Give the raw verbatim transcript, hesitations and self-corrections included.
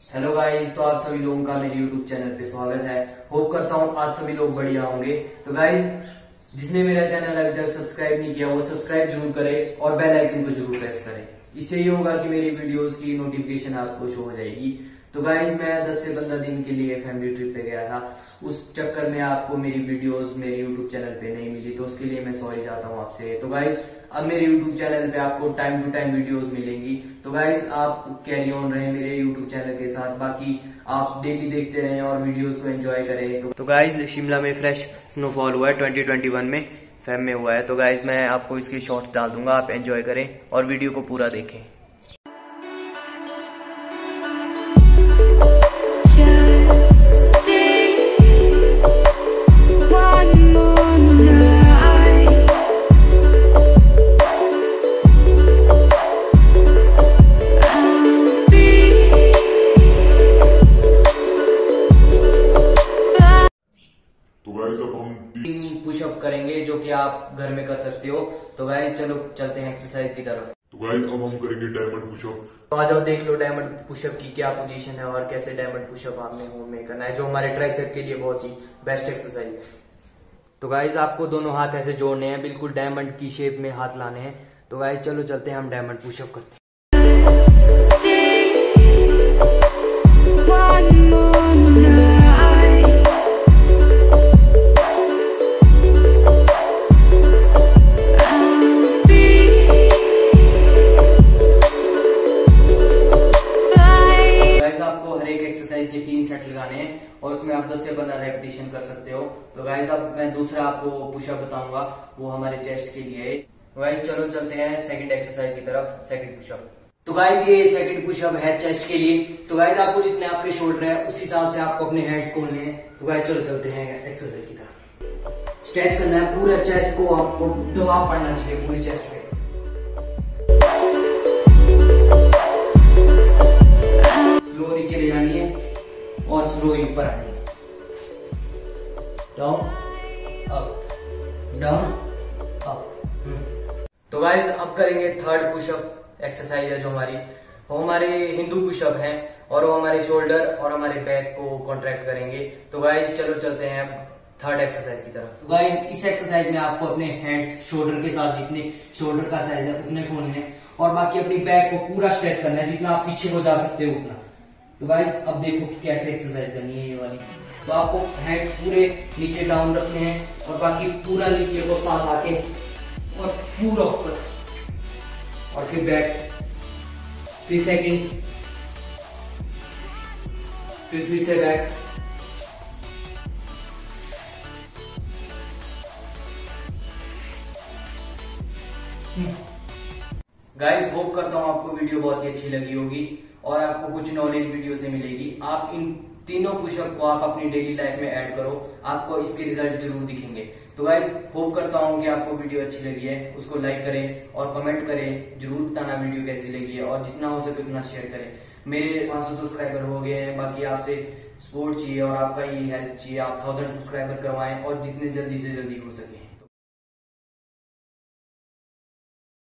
Hello guys, तो आप सभी लोगों का मेरे यूट्यूब चैनल पे स्वागत है। होप करता हूँ आज सभी लोग बढ़िया होंगे। तो गाइस, जिसने मेरा चैनल अभी तक सब्सक्राइब नहीं किया वो सब्सक्राइब जरूर करे और बेल आइकन को जरूर प्रेस करे। इससे ये होगा कि मेरी वीडियोस की नोटिफिकेशन आपको शो हो जाएगी। तो गाइज, मैं दस से पंद्रह दिन के लिए फैमिली ट्रिप पे गया था। उस चक्कर में आपको मेरी वीडियोस मेरे यूट्यूब चैनल पे नहीं मिली, तो उसके लिए मैं सॉरी चाहता हूँ आपसे। तो गाइज, अब मेरे यूट्यूब चैनल पे आपको टाइम टू टाइम वीडियोस मिलेंगी। तो गाइज, आप कैरी ऑन रहे मेरे यूट्यूब चैनल के साथ। बाकी आप डेली देखते रहें और वीडियोस को एंजॉय करें। तो, तो गाइज, शिमला में फ्रेश स्नोफॉल हुआ है ट्वेंटी ट्वेंटी वन में, फेब में हुआ है। तो गाइज, मैं आपको इसकी शॉर्ट्स डाल दूंगा, आप एंजॉय करें और वीडियो को पूरा देखें। तीन पुशअप करेंगे जो कि आप घर में कर सकते हो। तो गाइस, चलो चलते हैं एक्सरसाइज की तरफ। तो गाइस, अब हम करेंगे डायमंड पुशअप। तो आ जाओ, देख लो डायमंड पुशअप की क्या पोजीशन है और कैसे डायमंड पुशअप आपने होम में करना है, जो हमारे ट्राइसेप के लिए बहुत ही बेस्ट एक्सरसाइज है। तो गाइस, आपको दोनों हाथ ऐसे जोड़ने हैं, बिल्कुल डायमंड की शेप में हाथ लाने हैं। तो गाइस, चलो चलते हैं, हम डायमंड पुशअप करते हैं। के तीन सेट लगाने हैं और उसमें आप दस से पंद्रह रेपिटेशन कर सकते हो। तो गाइस, अब मैं दूसरा आपको पुशअप बताऊंगा, वो हमारे चेस्ट के लिए है। तो गाइस, चलो चलते हैं सेकंड एक्सरसाइज की तरफ, सेकंड पुशअप। तो गाइस, ये सेकंड पुशअप है चेस्ट के लिए। तो गाइस, आपको जितने आपके शोल्डर है उस हिसाब से आपको अपने हैंड्स खोलने हैं। तो गाइस, चलो चलते हैं एक्सरसाइज की तरफ। स्ट्रेच करना है पूरे चेस्ट को, आपको दबाव पड़ना चाहिए पूरी चेस्ट पे। स्लो नीचे ले जानी है और स्लो ऊपर आनी है। Down up, down up. तो गाइस, अब करेंगे थर्ड पुशअप एक्सरसाइज है जो हमारी, वो हमारे हिंदू पुशअप है और वो हमारे शोल्डर और हमारे बैक को कॉन्ट्रैक्ट करेंगे। तो गाइस, चलो चलते हैं थर्ड एक्सरसाइज की तरफ। तो गाइस, इस एक्सरसाइज में आपको अपने हैंड्स शोल्डर के साथ जितने शोल्डर का साइज है उतने खोलने हैं और बाकी अपनी बैक को पूरा स्ट्रेच करना है, जितना आप पीछे को जा सकते हो उतना। तो गाइस, अब देखो कि कैसे एक्सरसाइज करनी है ये वाली। तो आपको हैंड्स पूरे नीचे डाउन रखने हैं और बाकी पूरा नीचे को साथ आके और पूरा ऊपर और फिर बैक थ्री सेकेंड, फिर फिर से बैक। गाइस, होप करता हूँ आपको वीडियो बहुत ही अच्छी लगी होगी और आपको कुछ नॉलेज वीडियो से मिलेगी। आप इन तीनों पुशअप को आप अपनी डेली लाइफ में ऐड करो, आपको इसके रिजल्ट जरूर दिखेंगे। तो गाइस, होप करता हूँ कि आपको वीडियो अच्छी लगी है। उसको लाइक करें और कमेंट करें, जरूर बताना वीडियो कैसी लगी है और जितना हो सके उतना शेयर करें। मेरे पाँच सौ सब्सक्राइबर हो गए हैं, बाकी आपसे सपोर्ट चाहिए और आपका ही हेल्प चाहिए। आप थाउजेंड सब्सक्राइबर करवाएं और जितने जल्दी से जल्दी हो सके।